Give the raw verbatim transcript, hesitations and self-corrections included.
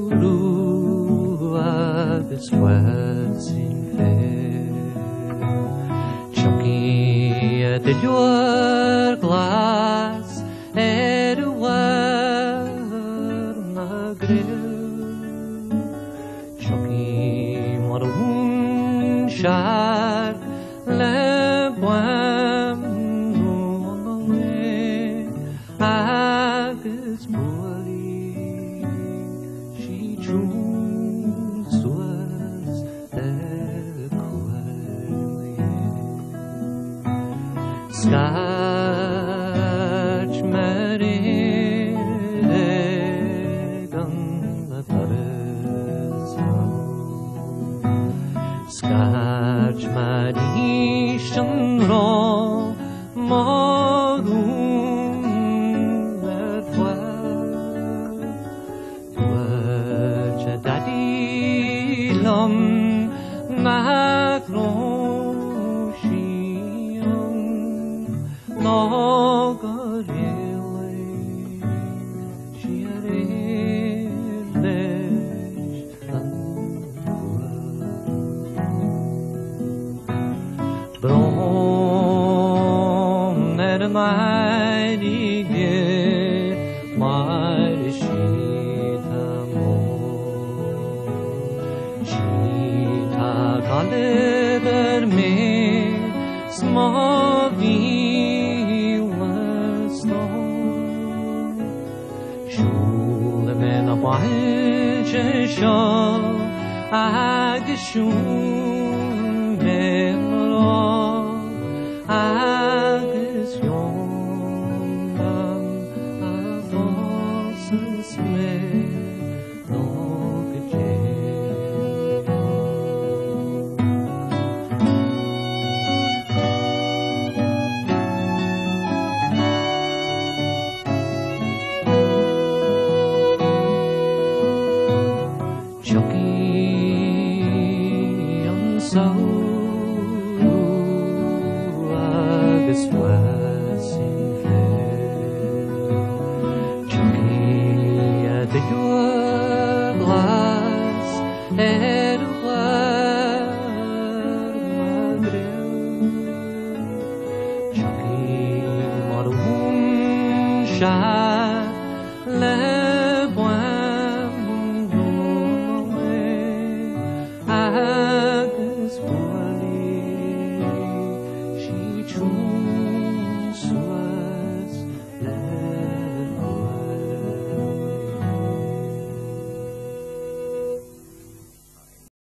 agus was in féar. Chucky a duilliúr glas er a bharr na gcraobh. Chucky mar a rúnsearc le bánú agus buailfidh she trúin suas de cuain. Scart mar éireadh an na doras Scart mar ísht an rá marún ar faill. Dúirt a daddy lom nach raibh síon ná go réalaigh sí a réir leis an bhuail. Brom er a maidige mar is síta mór. Síta galibar mé smá bhílas slán. Siúla me na bailte seo agus siún me rá agus Jónam a bhosas me nó go déag. Chucky an saoú agus was in féar. Chucky a duilliúr glas er a bharr na gcraobh. Chucky mar a rúnsearc